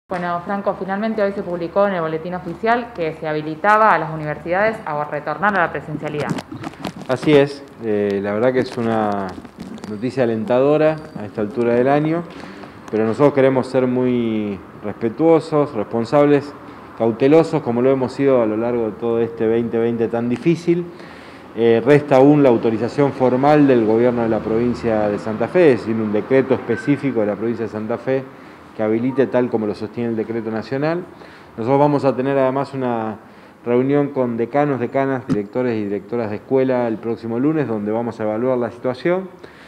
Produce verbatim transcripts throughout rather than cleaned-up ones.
Bueno, Franco, finalmente hoy se publicó en el boletín oficial que se habilitaba a las universidades a retornar a la presencialidad. Así es, eh, la verdad que es una noticia alentadora a esta altura del año, pero nosotros queremos ser muy respetuosos, responsables, cautelosos, como lo hemos sido a lo largo de todo este veinte veinte tan difícil. Eh, resta aún la autorización formal del gobierno de la provincia de Santa Fe, es decir, un decreto específico de la provincia de Santa Fe que habilite tal como lo sostiene el decreto nacional. Nosotros vamos a tener además una reunión con decanos, decanas, directores y directoras de escuela el próximo lunes, donde vamos a evaluar la situación.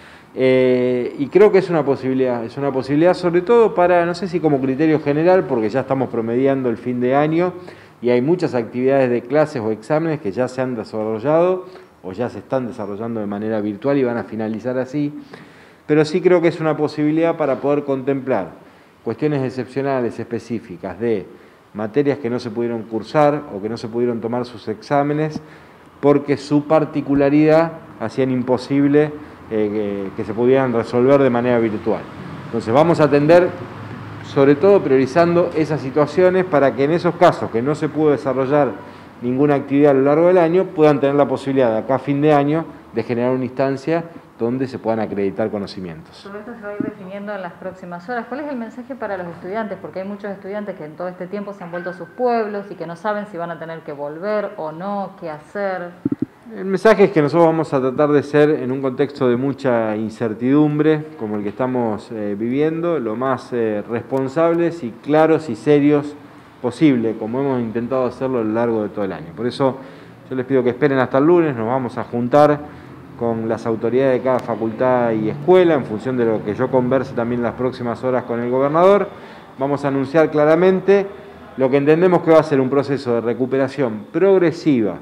Eh, y creo que es una posibilidad, es una posibilidad sobre todo para, no sé si como criterio general, porque ya estamos promediando el fin de año y hay muchas actividades de clases o exámenes que ya se han desarrollado o ya se están desarrollando de manera virtual y van a finalizar así, pero sí creo que es una posibilidad para poder contemplar cuestiones excepcionales, específicas, de materias que no se pudieron cursar o que no se pudieron tomar sus exámenes porque su particularidad hacían imposible eh, que, que se pudieran resolver de manera virtual. Entonces vamos a atender, sobre todo priorizando esas situaciones para que en esos casos que no se pudo desarrollar ninguna actividad a lo largo del año, puedan tener la posibilidad de acá a fin de año de generar una instancia donde se puedan acreditar conocimientos. Todo esto se va a ir definiendo en las próximas horas. ¿Cuál es el mensaje para los estudiantes? Porque hay muchos estudiantes que en todo este tiempo se han vuelto a sus pueblos y que no saben si van a tener que volver o no, qué hacer. El mensaje es que nosotros vamos a tratar de ser, en un contexto de mucha incertidumbre, como el que estamos eh, viviendo, lo más eh, responsables y claros y serios posible, como hemos intentado hacerlo a lo largo de todo el año. Por eso yo les pido que esperen hasta el lunes, nos vamos a juntar con las autoridades de cada facultad y escuela, en función de lo que yo converse también en las próximas horas con el gobernador. Vamos a anunciar claramente lo que entendemos que va a ser un proceso de recuperación progresiva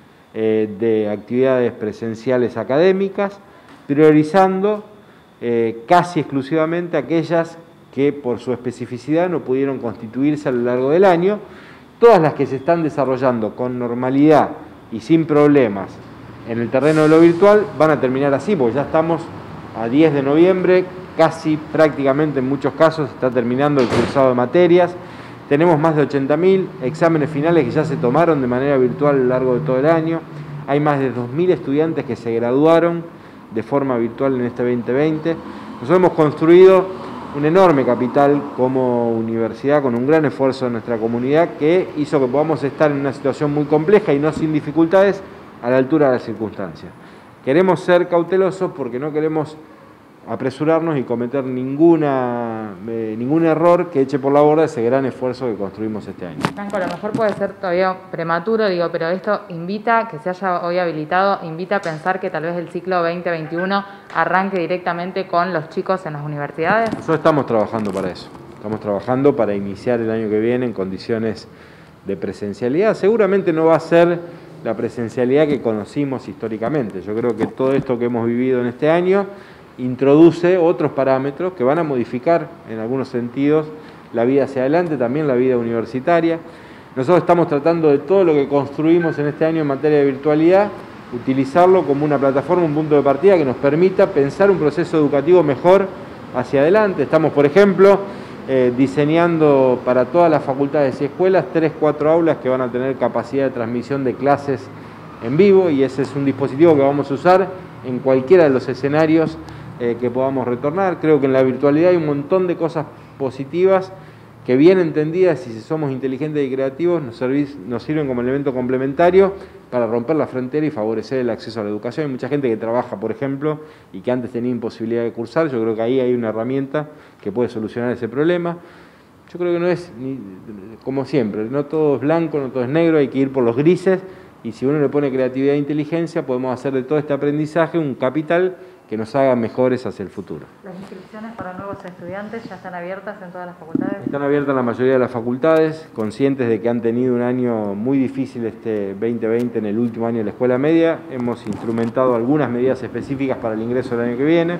eh, de actividades presenciales académicas, priorizando eh, casi exclusivamente aquellas que por su especificidad no pudieron constituirse a lo largo del año. Todas las que se están desarrollando con normalidad y sin problemas en el terreno de lo virtual van a terminar así, porque ya estamos a diez de noviembre, casi prácticamente en muchos casos está terminando el cursado de materias. Tenemos más de ochenta mil exámenes finales que ya se tomaron de manera virtual a lo largo de todo el año. Hay más de dos mil estudiantes que se graduaron de forma virtual en este veinte veinte. Nosotros hemos construido un enorme capital como universidad, con un gran esfuerzo de nuestra comunidad, que hizo que podamos estar en una situación muy compleja y no sin dificultades, a la altura de las circunstancias. Queremos ser cautelosos porque no queremos apresurarnos y cometer ninguna, eh, ningún error que eche por la borda ese gran esfuerzo que construimos este año. Franco, a lo mejor puede ser todavía prematuro, digo, pero esto invita, que se haya hoy habilitado, invita a pensar que tal vez el ciclo veinte veintiuno arranque directamente con los chicos en las universidades. Nosotros estamos trabajando para eso. Estamos trabajando para iniciar el año que viene en condiciones de presencialidad. Seguramente no va a ser la presencialidad que conocimos históricamente. Yo creo que todo esto que hemos vivido en este año introduce otros parámetros que van a modificar en algunos sentidos la vida hacia adelante, también la vida universitaria. Nosotros estamos tratando de todo lo que construimos en este año en materia de virtualidad, utilizarlo como una plataforma, un punto de partida que nos permita pensar un proceso educativo mejor hacia adelante. Estamos, por ejemplo, Eh, diseñando para todas las facultades y escuelas tres, cuatro aulas que van a tener capacidad de transmisión de clases en vivo, y ese es un dispositivo que vamos a usar en cualquiera de los escenarios eh, que podamos retornar. Creo que en la virtualidad hay un montón de cosas positivas que, bien entendidas y si somos inteligentes y creativos, nos, servís, nos sirven como elemento complementario para romper la frontera y favorecer el acceso a la educación. Hay mucha gente que trabaja, por ejemplo, y que antes tenía imposibilidad de cursar. Yo creo que ahí hay una herramienta que puede solucionar ese problema. Yo creo que no es, ni, como siempre, no todo es blanco, no todo es negro, hay que ir por los grises, y si uno le pone creatividad e inteligencia, podemos hacer de todo este aprendizaje un capital que nos haga mejores hacia el futuro. ¿Las inscripciones para nuevos estudiantes ya están abiertas en todas las facultades? Están abiertas en la mayoría de las facultades, conscientes de que han tenido un año muy difícil este veinte veinte en el último año de la escuela media. Hemos instrumentado algunas medidas específicas para el ingreso del año que viene.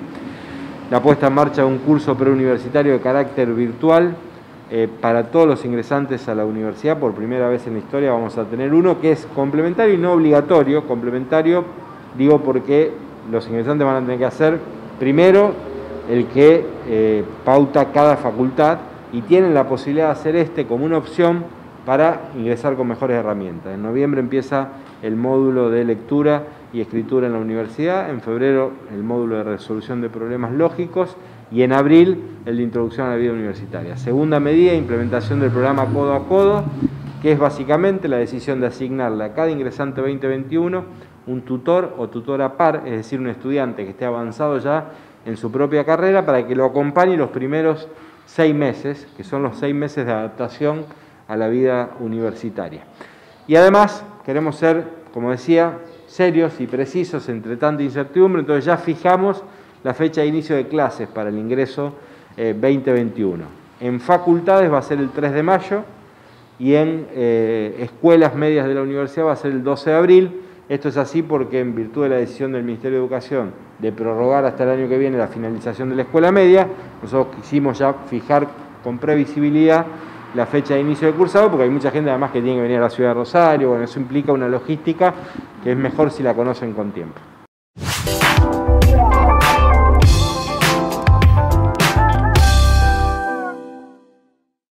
La puesta en marcha de un curso preuniversitario de carácter virtual eh, para todos los ingresantes a la universidad. Por primera vez en la historia vamos a tener uno que es complementario y no obligatorio. Complementario, digo, porque los ingresantes van a tener que hacer primero el que eh, pauta cada facultad y tienen la posibilidad de hacer este como una opción para ingresar con mejores herramientas. En noviembre empieza el módulo de lectura y escritura en la universidad, en febrero el módulo de resolución de problemas lógicos y en abril el de introducción a la vida universitaria. Segunda medida, implementación del programa Codo a Codo, que es básicamente la decisión de asignarle a cada ingresante veinte veintiuno un tutor o tutora par, es decir, un estudiante que esté avanzado ya en su propia carrera para que lo acompañe los primeros seis meses, que son los seis meses de adaptación a la vida universitaria. Y además queremos ser, como decía, serios y precisos entre tanta incertidumbre, entonces ya fijamos la fecha de inicio de clases para el ingreso eh, veinte veintiuno. En facultades va a ser el tres de mayo y en eh, escuelas medias de la universidad va a ser el doce de abril. Esto es así porque en virtud de la decisión del Ministerio de Educación de prorrogar hasta el año que viene la finalización de la escuela media, nosotros quisimos ya fijar con previsibilidad la fecha de inicio del cursado, porque hay mucha gente además que tiene que venir a la ciudad de Rosario. Bueno, eso implica una logística que es mejor si la conocen con tiempo.